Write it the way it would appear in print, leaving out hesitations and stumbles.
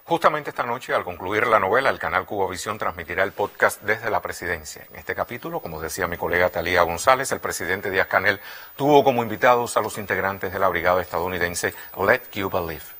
Justamente esta noche, al concluir la novela, el canal Cubovisión transmitirá el podcast Desde la Presidencia. En este capítulo, como decía mi colega Talía González, el presidente Díaz-Canel tuvo como invitados a los integrantes de la brigada estadounidense Let Cuba Live.